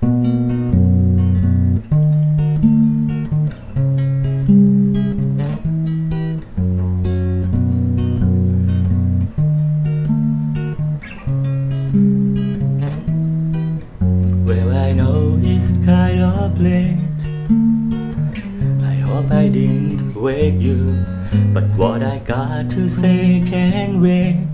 Well, I know it's kind of late. I hope I didn't wake you, but what I got to say can't wait.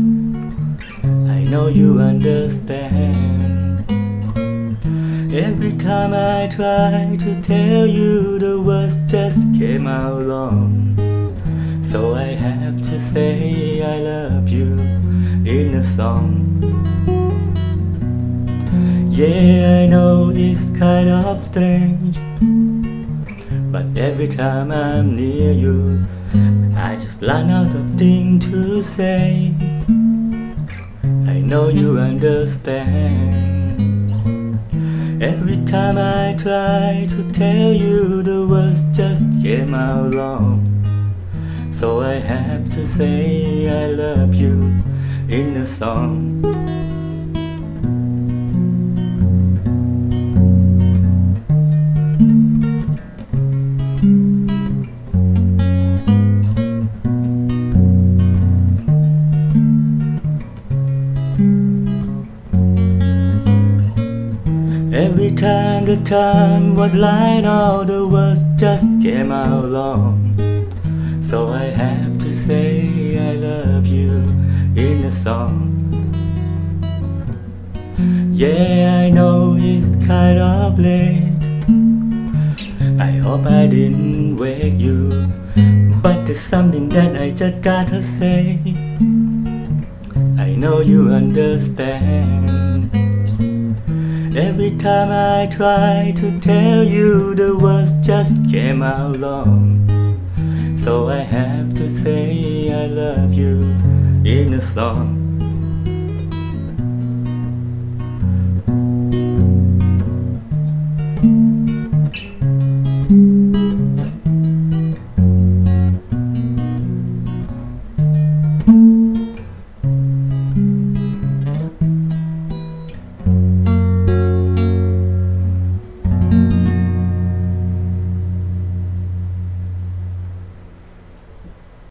I know you understand. Every time I try to tell you, the words just came out wrong. So I have to say I love you in a song. Yeah, I know it's kind of strange, but every time I'm near you, I just run out of things to say. I know you understand. Every time I try to tell you, the words just came out wrong. So I have to say I love you in a song. Every time the time was right, all the words just came out wrong. So I have to say I love you in a song. Yeah, I know it's kind of late. I hope I didn't wake you, but there's something that I just gotta say. I know you understand. Every time I try to tell you, the words just came out wrong. So I have to say I love you in a song.